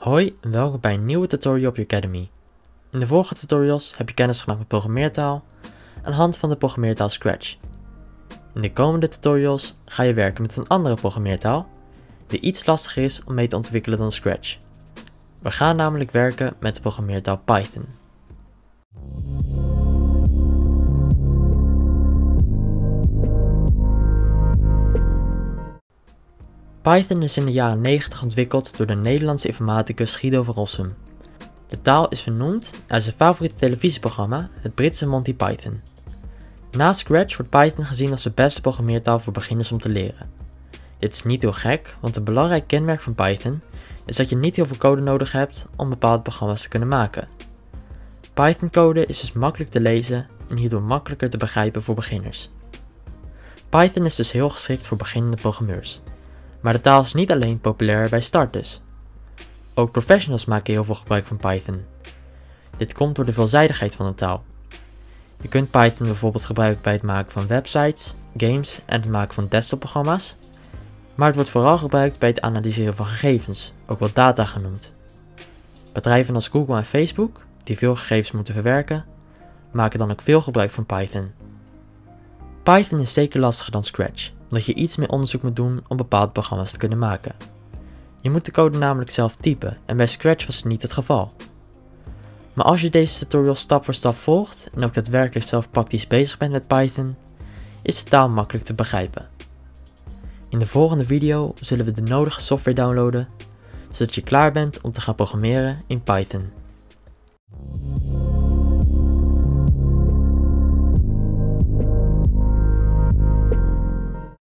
Hoi en welkom bij een nieuwe tutorial op Udacademy. In de vorige tutorials heb je kennis gemaakt met programmeertaal aan de hand van de programmeertaal Scratch. In de komende tutorials ga je werken met een andere programmeertaal die iets lastiger is om mee te ontwikkelen dan Scratch. We gaan namelijk werken met de programmeertaal Python. Python is in de jaren 90 ontwikkeld door de Nederlandse informaticus Guido van Rossum. De taal is vernoemd naar zijn favoriete televisieprogramma, het Britse Monty Python. Naast Scratch wordt Python gezien als de beste programmeertaal voor beginners om te leren. Dit is niet heel gek, want een belangrijk kenmerk van Python is dat je niet heel veel code nodig hebt om bepaalde programma's te kunnen maken. Python-code is dus makkelijk te lezen en hierdoor makkelijker te begrijpen voor beginners. Python is dus heel geschikt voor beginnende programmeurs. Maar de taal is niet alleen populair bij starters. Ook professionals maken heel veel gebruik van Python. Dit komt door de veelzijdigheid van de taal. Je kunt Python bijvoorbeeld gebruiken bij het maken van websites, games en het maken van desktopprogramma's. Maar het wordt vooral gebruikt bij het analyseren van gegevens, ook wel data genoemd. Bedrijven als Google en Facebook, die veel gegevens moeten verwerken, maken dan ook veel gebruik van Python. Python is zeker lastiger dan Scratch, omdat je iets meer onderzoek moet doen om bepaalde programma's te kunnen maken. Je moet de code namelijk zelf typen en bij Scratch was het niet het geval. Maar als je deze tutorial stap voor stap volgt en ook daadwerkelijk zelf praktisch bezig bent met Python, is de taal makkelijk te begrijpen. In de volgende video zullen we de nodige software downloaden, zodat je klaar bent om te gaan programmeren in Python.